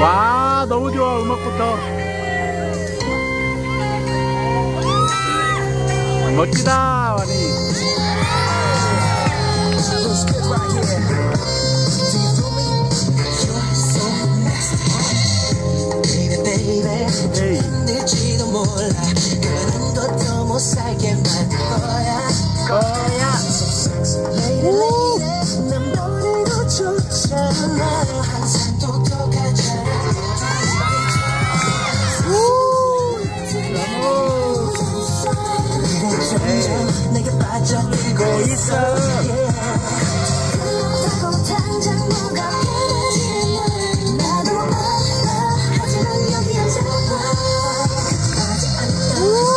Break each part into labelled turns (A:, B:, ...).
A: 와, 너무 좋아. 음악부터 멋지다. 와니
B: 내게 빠져들고 있어. 그렇다고 당장 뭔가 변하지는 나도 알아. 하지만 여기 앉아봐. 하지 않아.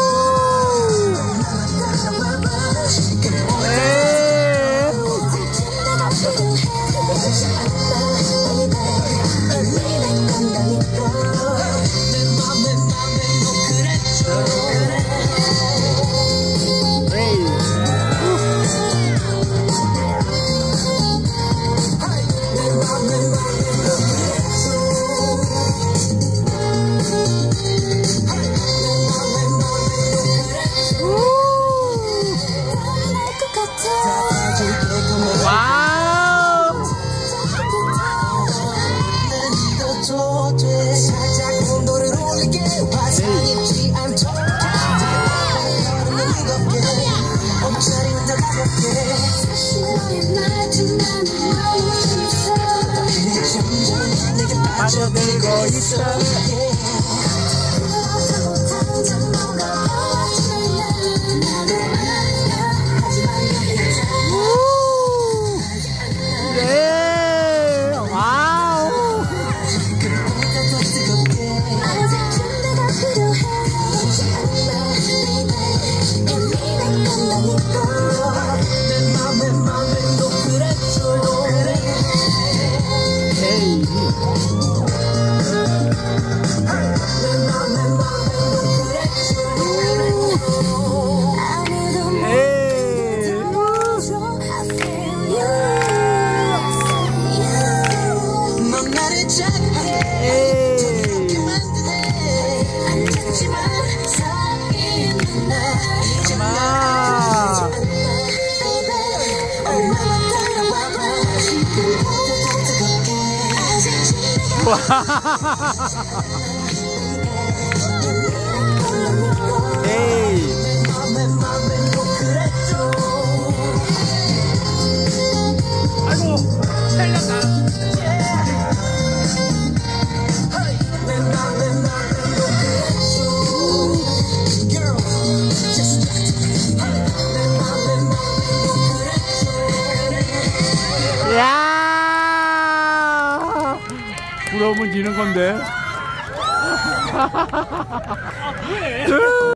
B: 나만 따라와봐. 내가 필요해. 하지 않아, baby. 내 건다니까. 내 맘에 너 그랬죠.
A: 와우.
B: 살짝 온도를 올릴게. 화상 입지 않도록 옷차림은 더 가볍게. 사실 너의 말투만은 너무 있어. 그래 점점 내게 빠져들고 있어. 그렇다고 당장 뭔가 변하지는 나도 알아. 하지만 여기 있잖아.
A: 예. 와우.
B: 그보다 더 뜨겁게. 아직 준비가 필요해. 하지 않아, baby. 이미 내 건다니까. 내 맘에 너 그랬죠.
A: 헤이.
B: 내 맘에 너 그랬죠. 아무도
A: 헤이.
B: 모르죠. I feel you. 넌 나를 착해. 그렇게 만드네. 안 됐지만 사귀는 날 이제
A: 아. 에이. 아이고, 잘렸다. 야, 부러우면 지는 건데.